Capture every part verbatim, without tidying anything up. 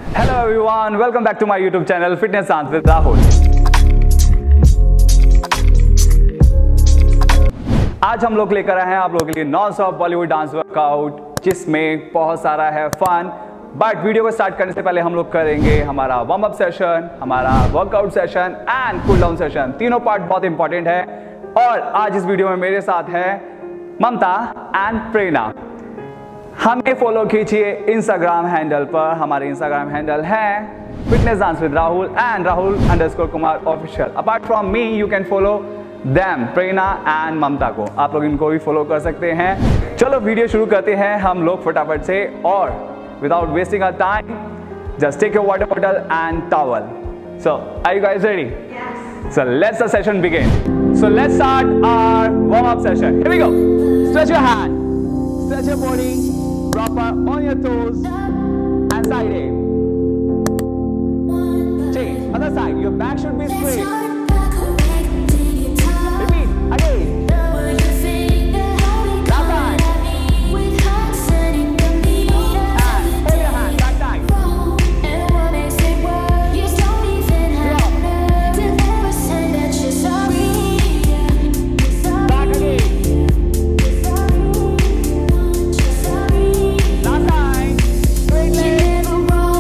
Hello everyone, welcome back to my YouTube channel fitness dance with Rahul. आज हम लोग लेकर आए हैं आप लोगों के लिए non stop Bollywood dance workout, जिसमें बहुत सारा है फन। बट वीडियो को स्टार्ट करने से पहले हम लोग करेंगे हमारा वार्म अप सेशन, हमारा workout session and cool down session. तीनों पार्ट बहुत इंपॉर्टेंट है। और आज इस वीडियो में मेरे साथ है ममता एंड प्रेरणा। हमें फॉलो कीजिए इंस्टाग्राम हैंडल पर। हमारे इंस्टाग्राम हैंडल है fitness dance with Rahul and Rahul underscore Kumar official. Apart from me you can follow them, Prerna and Mamta को। आप लोग इनको भी फॉलो कर सकते हैं। चलो वीडियो शुरू करते हैं हम लोग फटाफट से। और without wasting our time, just take your water bottle and towel. So are you guys ready? Yes. So let's the session begin. So let's start our warm up session. Here we go. Stretch your hand, stretch your body proper on your toes and side aim. Change other side. Your back should be straight. Repeat again. Never wrong.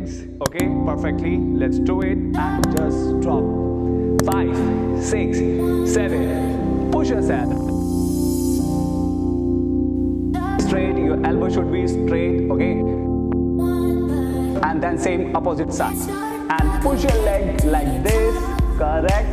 legs, okay, perfectly. Let's do it and just drop. Five, six, seven. Push yourself. Straight, your elbow should be straight, okay? And then same opposite side. And push your leg like this, correct?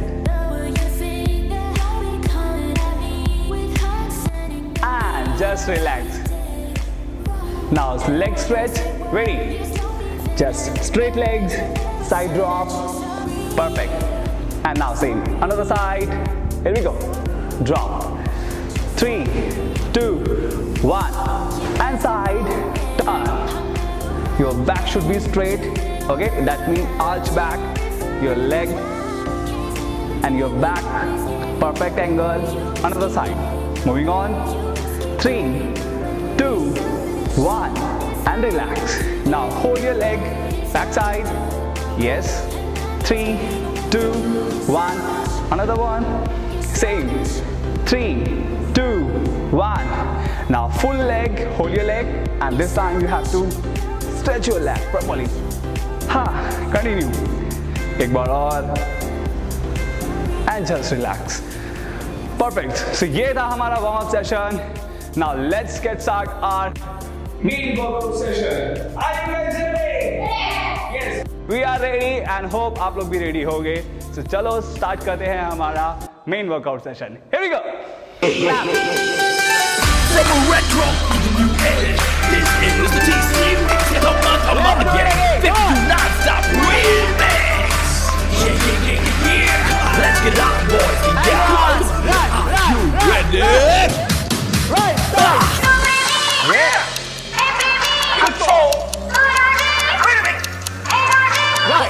And just relax. Now leg stretch, ready? Just straight legs, side drop, perfect. And now same, another side, here we go. Drop, three, two, one, and side, turn. Your back should be straight, okay? That means arch back, your leg and your back, perfect angle, another side. Moving on, three, two, one, and relax. Now hold your leg, back side, yes, three, two, one, another one, same, three, two, one. Now full leg, hold your leg, and this time you have to stretch your leg properly. Ha, continue. एक बार और, and just relax. Perfect. So ये था हमारा warm up session. Now let's get start our main workout session. Are you guys ready? Yes. We are ready and hope आप लोग भी ready हो गए. So चलो start करते हैं हमारा main workout session. Here we go. From a retro to the new age, this is the T C mix. Come on, come on again. If you do not stop, remix. Yeah, yeah, yeah, yeah. Let's get on, boys. Yeah. Are you ready? Right, right. Yeah. Control. Right.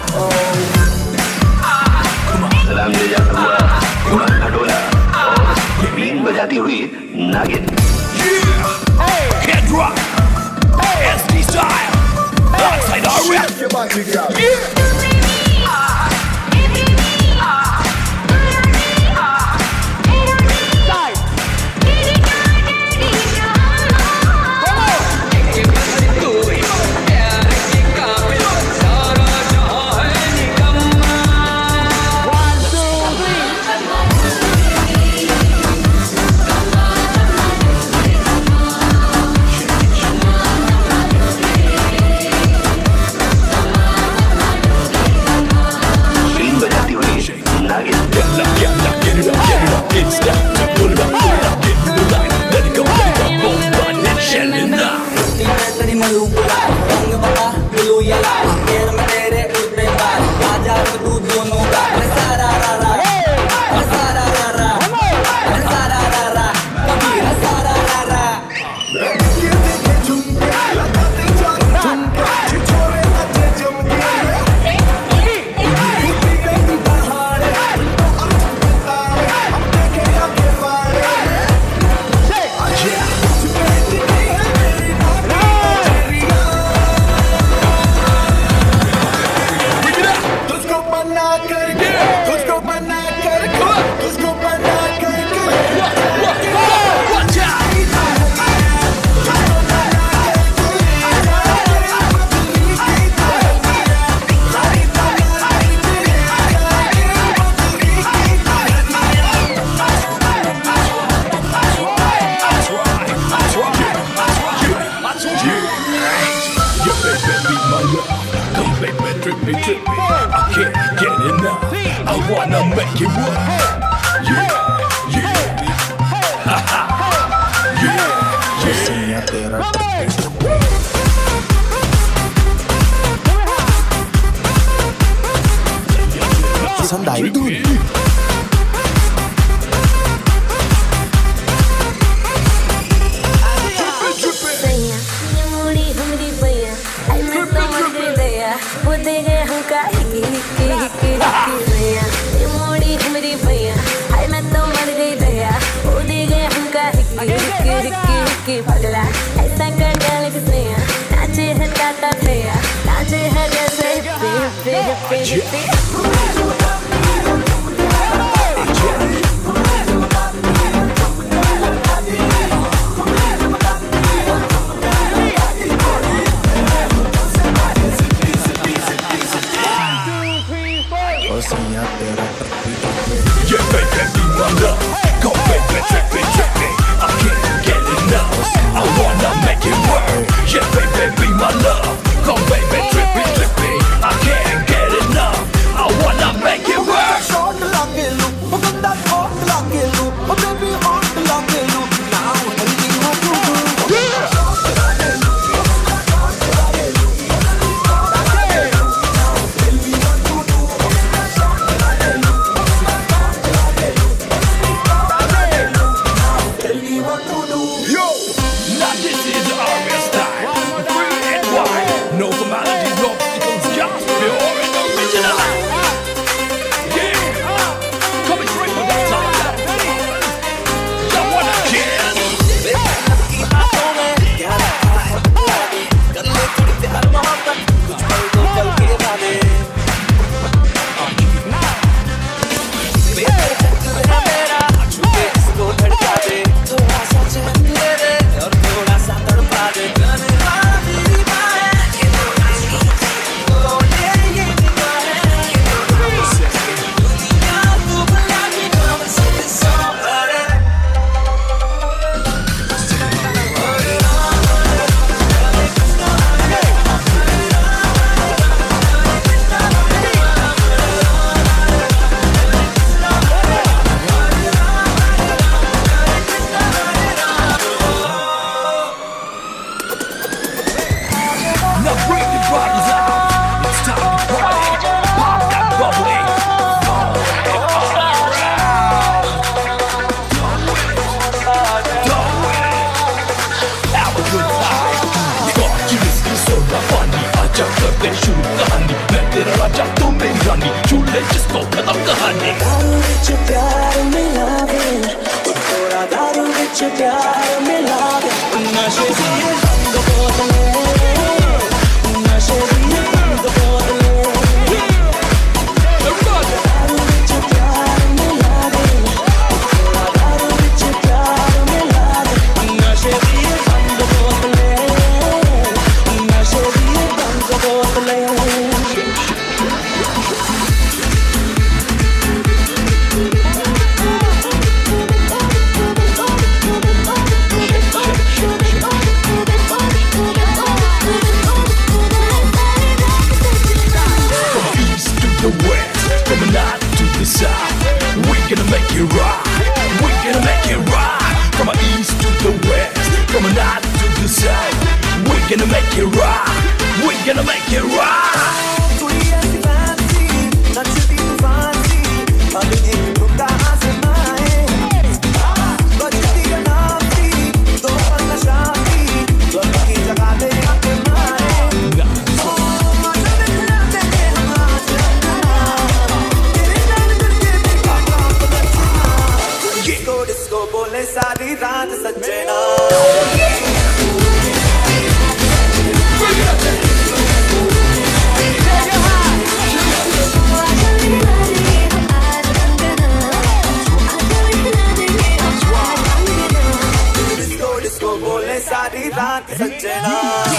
सलाम ले जाता हुआ घोड़ा खटोला और been बजाती हुई नागिन. Head drop, S D style, outside our rip. Yeah. Yo, now this is our style. Free and wide, no formalities, no obstacles, just pure and original. Yeah, coming straight from the top. Someone again. जिसको खत्म कहानी दारू विच प्यार मिलावे थोड़ा दारू विच प्यार मिलावे नशे दी बंद बोतले नशे दी बंद बोतले दारू विच प्यार मिलावे थोड़ा दारू विच प्यार मिलावे नशे दी बंद बोतले नशे दी बंद बोतले We're gonna make it rock. We're gonna make it rock. From the east to the west, from the north to the south. We're gonna make it rock. We're gonna make it rock. सारी रात सजना disco disco बोले सारी रात सजना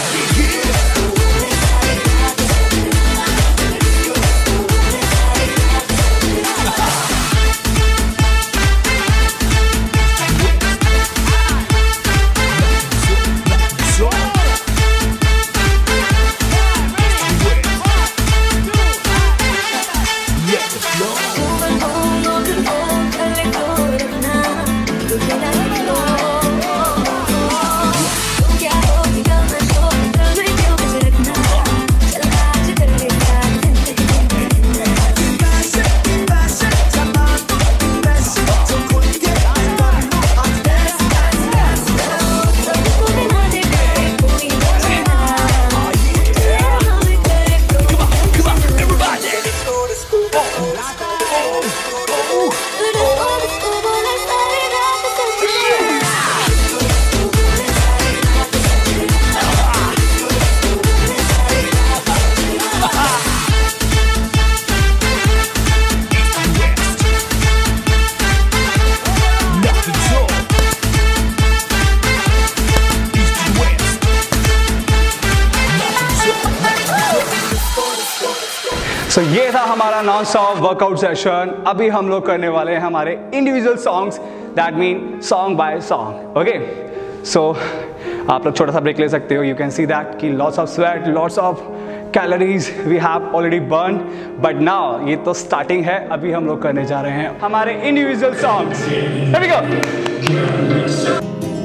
सो so, ये था हमारा नॉन स्टॉप वर्कआउट सेशन। अभी हम लोग करने वाले हैं हमारे individual songs, that mean song by song. Okay, so आप लोग छोटा सा ब्रेक ले सकते हो। यू कैन सी दैट कि lots of sweat, lots of calories we have already burn, but now ये तो स्टार्टिंग है। अभी हम लोग करने जा रहे हैं हमारे individual songs. Here we go.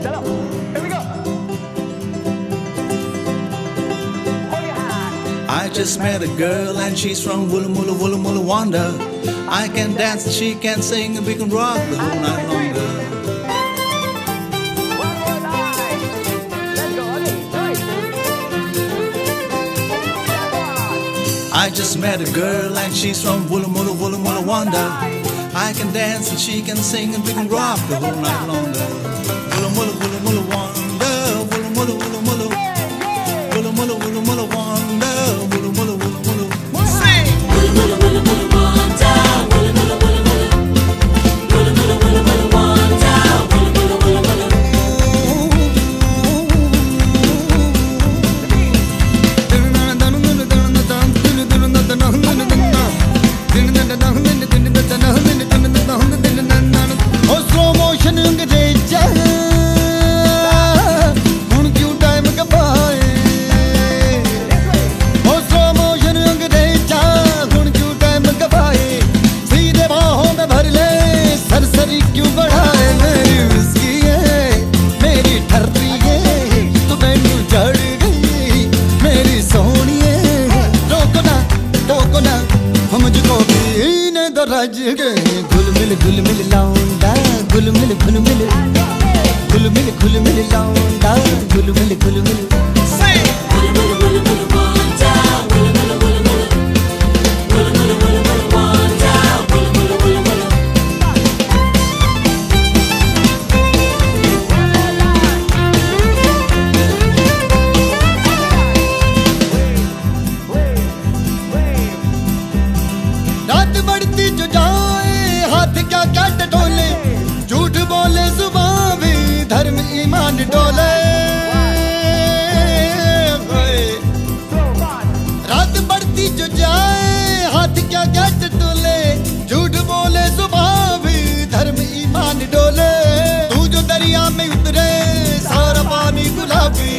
I just met a girl and she's from Woola Moola Woola Moola Wanda. I can dance, she can sing, and we can rock the whole night longer. I just met a girl and she's from Woola Moola Woola Moola Wanda. I can dance and she can sing and we can rock the whole night longer. Woola Moola Woola Moola Wanda, Woola Moola Woola Moola, Woola Moola Woola Moola Wanda, Woola Moola Woola Moola. Sing. Woola Moola Woola Moola Wanda, Woola Moola Woola Moola, Woola Moola Woola Moola Wanda, Woola Moola Woola Moola. ओ slow motion अंग्रेजा हुण क्यों time गवाए ओ slow motion अंग्रेजा हुण क्यों time गवाए सीधे बाहों में भर ले सरसरी क्यों बढ़ाए मेरी उसकी है मेरी ठर्री है तू मैनू जड़ गई मेरी सोहनी है रोको ना टोको ना हम मुझको भी ने दरज के घुल मिल घुल मिल लौंडा घुल मिल घुल मिल घुल मिल घुल मिल लौंडा घुल मिल घुल मिल घुल मिल घुल मिल वांडा घुल मिल घुल मिल घुल मिल घुल मिल वांडा घुल मिल घुल मिल रात बढ़ती जो जाए हाथ क्या क्या टटोले झूठ बोले जुबां भी धर्म ईमान डोले रात बढ़ती जो जाए हाथ क्या क्या टटोले झूठ बोले जुबां भी धर्म ईमान डोले तू जो दरिया में उतरे सारा पानी गुलाबी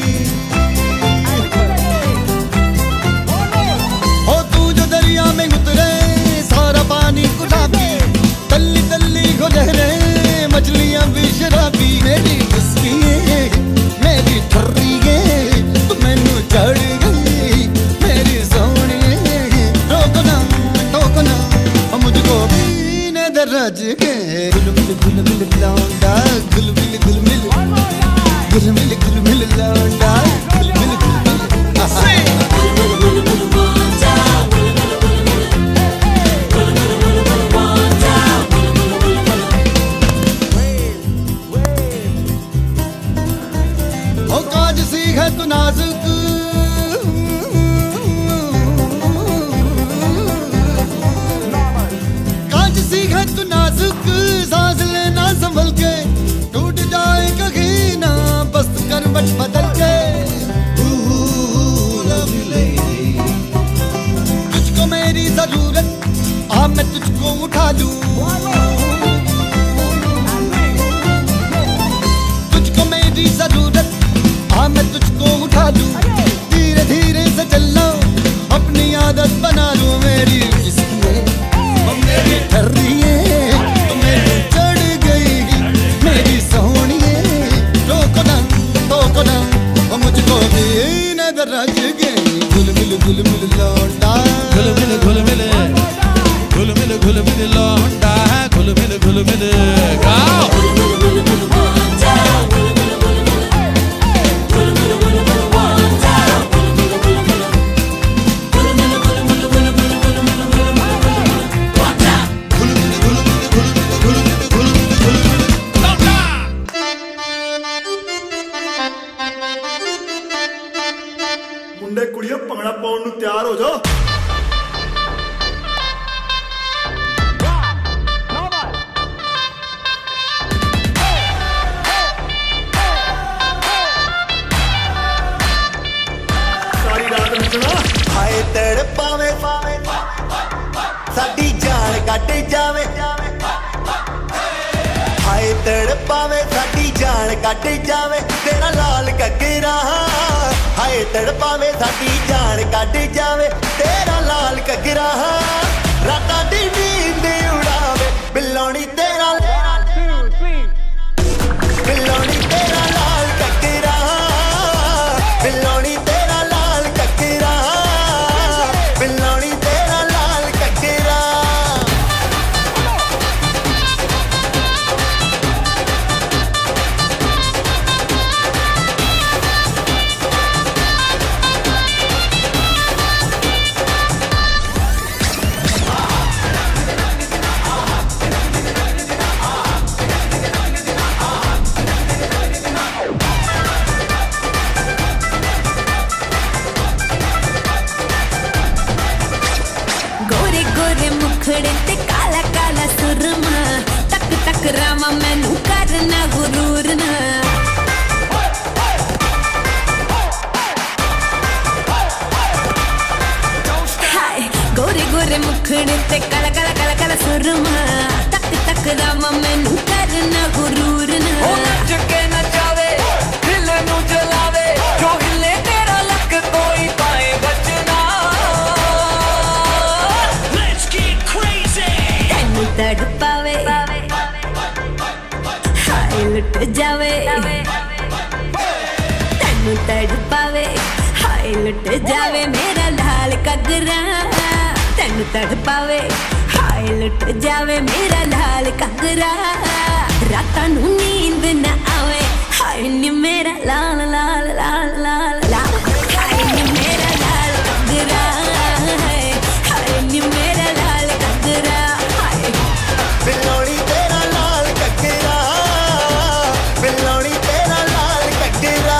हो तू जो दरिया में उतरे सारा पानी गुलाबी तल्ली तल्ली को लहरे मछलियां भी शराबी मेरी उसकी है मेरी ठर्री है तू मैनू चढ़ गई मेरी सोहनी है रोको ना टोको ना मुझको भी ने दरज के गुल मिल गुल मिल लौंडा गुल मिल गुल मिल गुल मिल गुल मिल लौंडा गुल मिल गुल मिल गुल मिल गुल मिल वांडा गुल मिल गुल मिल गुल मिल गुल मिल वांडा गुल मिल गुल मिल ओ काज सीख है तू नाजुक काज सीख है तू नाजुक सांस लेना संभल के टूट जाए कहीं ना बस करवट बदल के तुझको मेरी जरूरत आ मैं तुझको उठा लूं तुझको मेरी जरूरत आ मैं तुझको उठा लूं धीरे धीरे से चलना अपनी आदत बना लूं मेरी जिसकी है वो मेरी ठर्री है तो मेरी चढ़ गई मेरी सोहनी है रोको ना टोको ना वो मुझको भी ने दरज गई गुल मिल गुल मिल लौंडा गुल मिल गुल मिल गुल मिल गुल मिल लौंडा गुल मिल गुल मिल गाओ गुल मिल गुल मिल वांडा गुल मिल गुल मिल गुल मिल गुल मिल वांडा गुल मिल गुल मिल गुल मिल गुल मिल गुल मिल गुल मिल गुल वांडा गुल मिल गुल मिल गुल मिल गुल मिल गुल मिल लौंडा मुंडे कुड़ियों पंगड़ा पाउण नूं तैयार हो जाओ हाय तड़ पावे साडी जान कट जावे हाय तड़ पावे साडी जान कट जावे तेरा लाल कगरा हाय तड़ पावे साडी जान कट जावे तेरा लाल कगरा राता दी नींद उड़ावे बिल्लोनी तेरा बिल्लोनी तेरा लाल कगरा बिल्लोनी तेरा लाल कगरा बिल्लोनी तेरा लाल कगरा सुरमा तक तक रामा मैनू करना गुरूर ना गोरे गोरे मुखड़े ते काला काला काला काला सुरमा तक तक रामा मैनू करना गुरूर ना ओ नच के नचावे दिल नू जलावे जो हिले तेरा लक कोई पाए बचना Let's get crazy. तैनू तड़पावे हाय लुट जावे तैनू तड़पावे हाय लुट जावे मेरा लाल कगरा तैनू तड़पावे हाय लुट जावे मेरा लाल कगरा रातां नू नींद न आवे हाय नी मेरा लाल लाल लाल लाल लाल हाय नी मेरा लाल कगरा हाय नी मेरा लाल कगरा हाय बिलोड़ी तेरा लाल कगरा बिलोड़ी तेरा लाल कगरा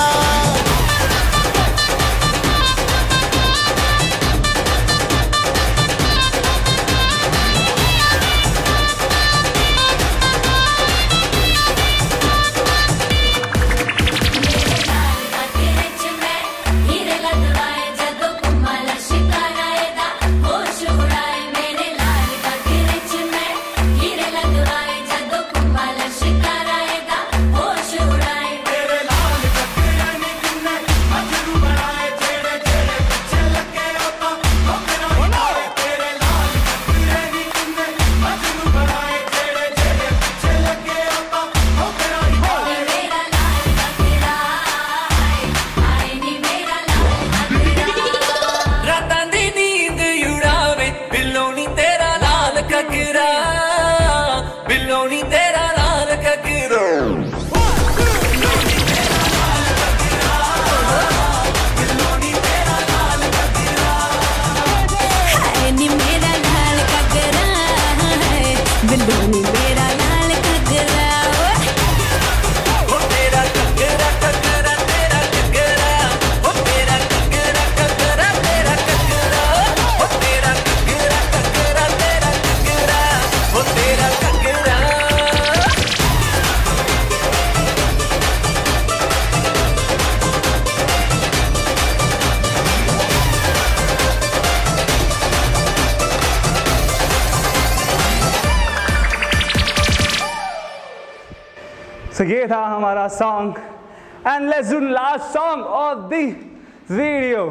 So ये था हमारा song and let's do last song of the video.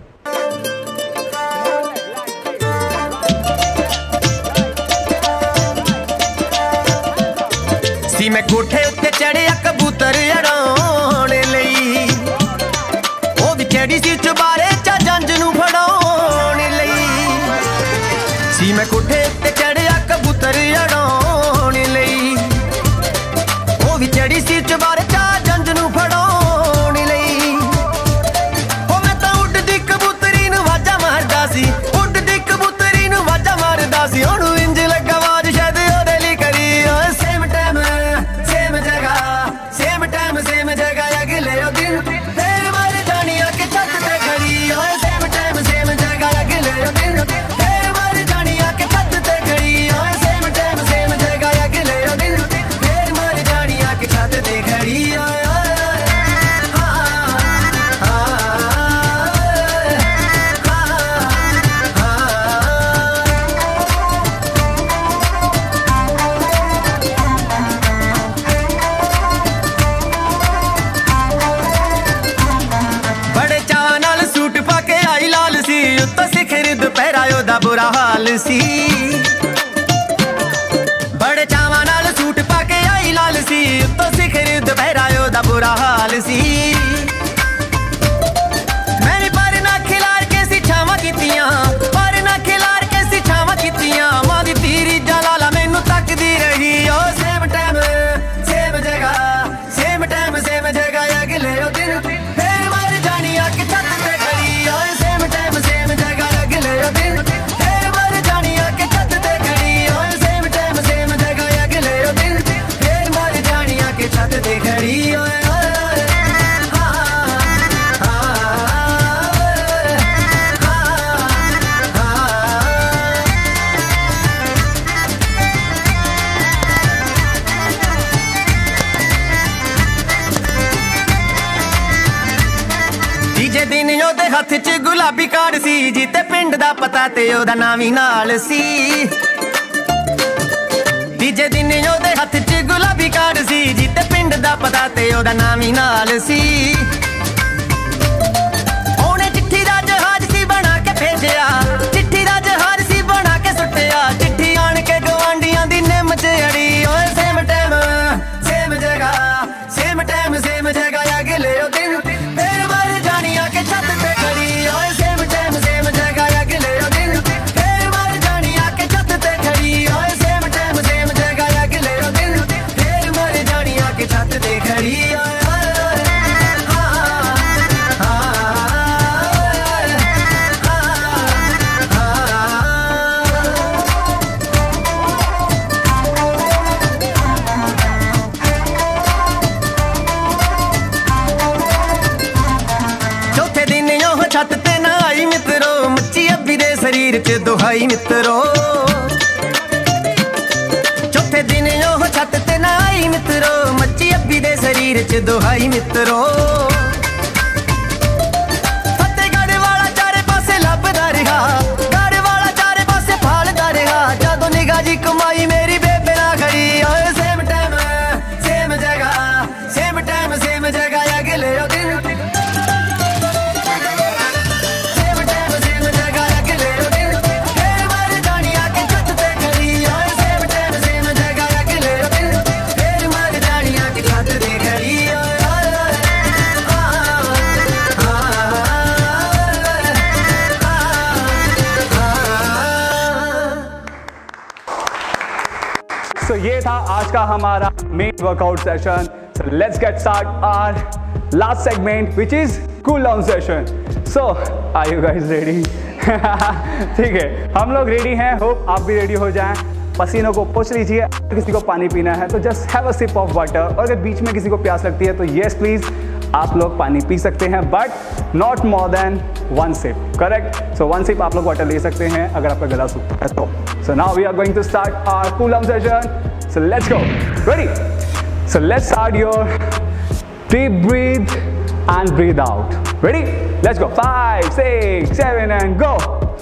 सी मैं कोठे उत्ते चढ़िया कबूतर अड़ाउण लई ओ भी चढ़ी सी चबारे चा जंज नू फड़ाउण लई सी मैं कोठे उत्ते चढ़िया कबूतर अड़ाउण लई ओ भी चढ़ी सी चबारे चा जंज नू फड़ाउण लई ओ मैं तां उड्डदी कबूतरी नू वाजा मारदा सी उड्डदी कबूतरी नू वाजा मारदा सी ओनू इंज लगा आवाज शायद ओदे लई करी ओ सेम टाइम सेम जगह सेम टाइम सेम जगह अगले दिन फिर मर जानी आके छत ते खड़ी ओ सेम टाइम सेम जगह अगले दिन फिर मर जानी आके छत ते खड़ी ओ सेम टाइम सेम जगह अगले दिन फिर मर जानी आके छत ते खड़ी ओ बड़े चाव नाल सूट पाके आई लाल सी उत्तो सिखर दुपहरा ओदा बुरा हाल सी बड़े चावा नाल सूट पाके आई लाल सी उत्तो सिखर दुपहरा ओदा बुरा हाल सी मैंने पर ना खिलार के सी छावा कीतियां पर ना खिलार के सी छावा कीतियां मां दी तीरी जलाला मैनू तकदी रही ओ सेम टाइम सेम जगह सेम टाइम सेम जगह अगले दिन फिर मर जानी आके छत ते खड़ी ओ सेम टाइम सेम जगह अगले दिन फिर मर जानी आके छत ते खड़ी ओ सेम टाइम सेम जगह अगले दिन फिर मर जानी आके छत ते खड़ी ओ दिन ਉਹਦੇ ਹੱਥ 'ਚ ਗੁਲਾਬੀ ਕਾਰਡ ਸੀ ਜਿੱਤੇ ਪਿੰਡ ਦਾ ਪਤਾ ਤੇ ਉਹਦਾ ਨਾਮ ਹੀ ਨਾਲ ਸੀ ਤੀਜੇ ਦਿਨ ਉਹਦੇ ਹੱਥ 'ਚ ਗੁਲਾਬੀ ਕਾਰਡ ਸੀ ਜਿੱਤੇ ਪਿੰਡ ਦਾ ਪਤਾ ਤੇ ਉਹਦਾ ਨਾਮ ਹੀ ਨਾਲ ਸੀ ਉਹਨੇ ਚਿੱਠੀ ਦਾ ਜਹਾਜ਼ ਸੀ ਬਣਾ ਕੇ ਭੇਜਿਆ ਚਿੱਠੀ ਦਾ ਜਹਾਜ਼ ਸੀ ਬਣਾ ਕੇ ਸੁੱਟਿਆ ਚਿੱਠੀ ਆਣ ਕੇ ਗਵਾਂਡੀਆਂ ਦੀ ਨਿੰਮ 'ਚ ਅੜੀ ਓਏ ਸੇਮ ਟਾਈਮ ਸੇਮ ਜਗ੍ਹਾ ਸੇਮ ਟਾਈਮ ਸੇਮ ਜਗ੍ਹਾ ਅਗਲੇ ਉਹ ਦਿਨ ਫੇਰ ਮਰ ਜਾਣੀ ਆ ਕੇ ਛੱਤ ਤੇ ਖੜੀ ਓਏ ਸੇਮ ਟਾਈਮ ਸੇਮ ਜਗ੍ਹਾ ਅਗਲੇ ਉਹ ਦਿਨ ਫੇਰ ਮਰ ਜਾਣੀ ਆ ਕੇ ਛੱਤ ਤੇ ਖੜੀ ਓਏ ਸੇਮ ਟਾਈਮ ਸੇਮ ਜਗ੍ਹਾ ਅਗਲੇ ਉਹ ਦਿਨ ਫੇਰ ਮਰ ਜਾਣੀ ਆ ਕੇ ਛੱਤ ਤੇ ਖੜੀ ਓਏ ਛੱਤ ਤੇ ਨਾ ਆਈ ਮਿੱਤਰੋ ਮੱਚੀ ਅੱਬੀ ਦੇ ਸਰੀਰ 'ਚ ਦੁਹਾਈ ਮਿੱਤਰੋ ਚੌਥੇ ਦਿਨ ਉਹ ਛੱਤ ਤੇ ਨਾ ਆਈ ਮਿੱਤਰੋ ਮੱਚੀ ਅੱਬੀ ਦੇ ਸਰੀਰ 'ਚ ਦੁਹਾਈ ਮਿੱਤਰੋ ਫਤਿਹਗੜ੍ਹ ਵਾਲਾ ਚਾਰੇ ਪਾਸੇ ਲੱਭਦਾ ਰਿਹਾ ਗੜ੍ਹ ਵਾਲਾ ਚਾਰੇ ਪਾਸੇ ਭਾਲਦਾ ਰਿਹਾ ਜਦੋਂ ਨਿਗਾਹ ਜੀ ਕਮਾਈ ਮੇਰੀ ਬੇਬੇ ਨਾਲ ਖੜੀ ਓਏ ਸੇਮ ਟਾਈਮ ਸੇਮ ਜਗ੍ਹਾ ਸੇਮ ਟਾਈਮ ਸੇਮ ਜਗ੍ਹਾ ਅਗਲੇ ਉਹ ਦਿਨ So ये था आज का हमारा main workout session. So let's get start our last segment which is cool down session. So are you guys ready? ठीक है, हम लोग रेडी हैं. होप आप भी रेडी हो जाएं. पसीनों को पोंछ लीजिए. किसी को पानी पीना है तो just have a sip of water. और अगर बीच में किसी को प्यास लगती है तो येस प्लीज आप लोग पानी पी सकते हैं but not more than one sip. Correct? So one sip आप लोग वाटर ले सकते हैं अगर आपका गला सूखता है तो. So now we are going to start our cool down session. So let's go. Ready? So let's start your deep breathe and breathe out. Ready? Let's go. Five, six, seven, and go.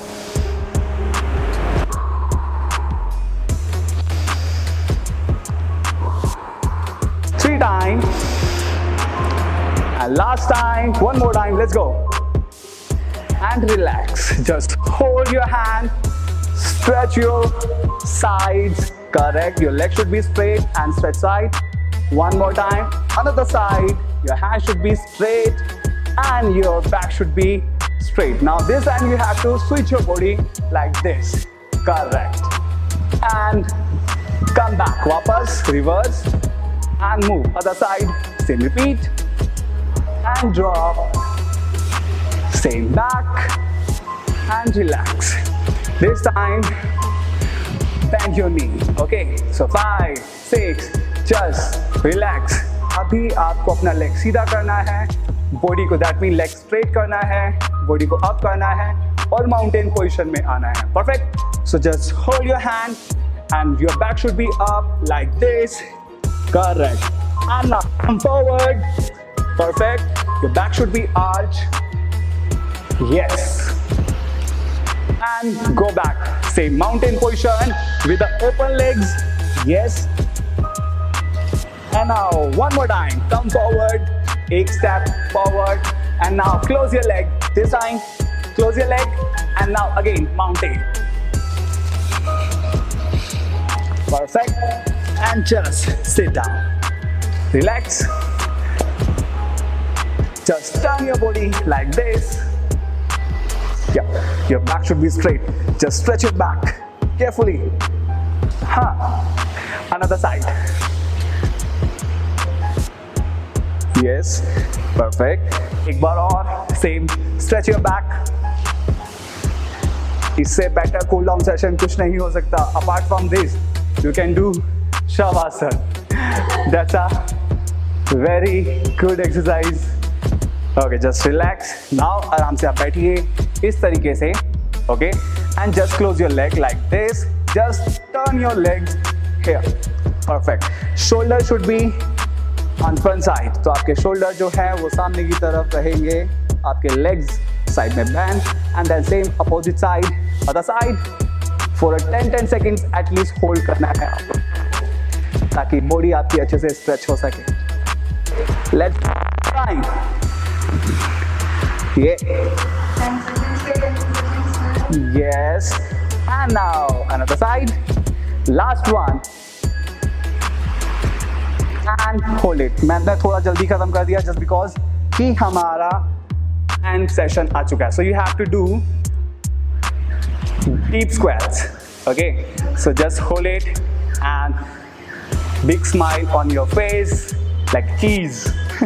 Three times. And last time. One more time. Let's go. And relax. Just hold your hand. Stretch your sides. Correct. Your legs should be straight and stretch side. One more time. Another side. Your hand should be straight and your back should be straight. Now this time you have to switch your body like this. Correct. And come back. Wapas. Reverse. And move. Other side. Same repeat. And drop. Same back. And relax. This time, bend your knee. Okay, so five, six, just relax. अभी आपको अपना leg सीधा करना है, body को that mean leg straight करना है, body को अप करना है और माउंटेन पोजीशन में आना है. Perfect. So just hold your hand and your back should be up like this. Correct. And now come forward. Perfect. Your back should be arched. Yes. And go back. Same mountain position with the open legs. Yes. And now one more time. Come forward. Eight step forward. And now close your leg. This time, close your leg. And now again, mountain. Perfect. And just sit down. Relax. Just turn your body like this. Yeah, your back should be straight. Just stretch your back carefully. Huh. Another side. Yes, perfect. एक बार और. Same. Stretch your back. इससे better cool down session कुछ नहीं हो सकता. Apart from this, you can do Shavasana. That's a very good exercise. Okay, just relax. Now आराम से आप बैठिए इस तरीके से. Okay, and just close your leg like this. Just turn your legs here. Perfect. Shoulder should be on front side. तो आपके shoulder जो है वो सामने की तरफ रहेंगे. आपके लेग्स साइड में bend and then same opposite side, other side for a ten ten seconds at least hold करना है आपको ताकि बॉडी आपकी अच्छे से स्ट्रेच हो सके। Let's try. ये yes and now another side, last one and hold it. मैंने थोड़ा जल्दी खत्म कर दिया जस्ट बिकॉज कि हमारा एंड सेशन आ चुका है। So you have to do deep squats, okay? So just hold it and big smile on your face like cheese.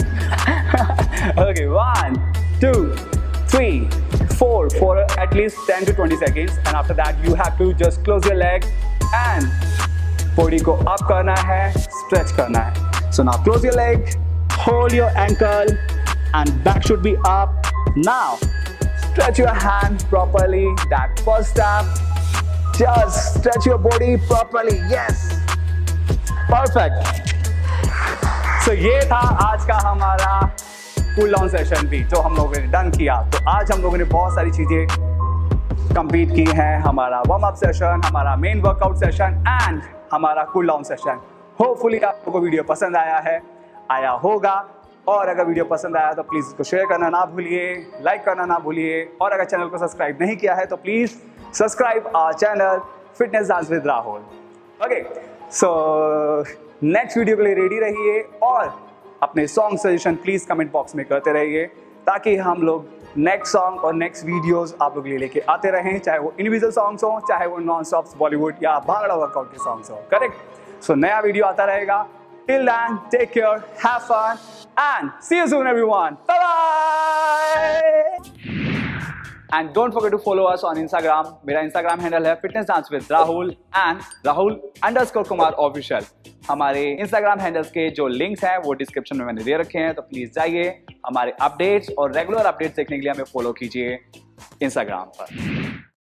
Okay, one, two, three, four for at least ten to twenty seconds, and after that you have to just close your leg and body को up करना है, stretch करना है. So now close your leg, hold your ankle and back should be up. Now stretch your hand properly. That first step. Just stretch your body properly. Yes. Perfect. So ये था आज का हमारा cool down session भी जो हम लोगों ने डन किया। तो आज हम लोगों ने बहुत सारी चीजें कंप्लीट की हैं। हमारा वार्म अप सेशन, हमारा मेन वर्कआउट सेशन एंड हमारा कूल डाउन सेशन। होपफुली आप लोगों को वीडियो पसंद आया है, आया होगा। और अगर वीडियो पसंद आया तो प्लीज़ इसको शेयर करना ना भूलिए, लाइक करना ना भूलिए, और अगर चैनल को सब्सक्राइब नहीं किया है तो please subscribe our channel fitness dance with Rahul. Okay, so next video के लिए रेडी रहिए और अपने song suggestion please comment box में करते रहिए ताकि हम लोग नेक्स्ट सॉन्ग और नेक्स्ट वीडियोस आप लोग के लिए लेके आते रहें, चाहे वो इंडिविजुअल सॉन्ग्स हो, चाहे वो नॉन स्टॉप बॉलीवुड या भांगड़ा वर्कआउट के सॉन्ग्स हो। करेक्ट? सो नया वीडियो आता रहेगा। Till then, take care, have fun, and see you soon, everyone. Bye-bye! And don't forget to follow us on Instagram. मेरा Instagram handle है fitness dance with Rahul and Rahul underscore Kumar official. हमारे Instagram handles के जो links हैं वो description में मैंने दे रखे हैं, तो please जाइए हमारे updates और regular updates देखने के लिए हमें follow कीजिए Instagram पर।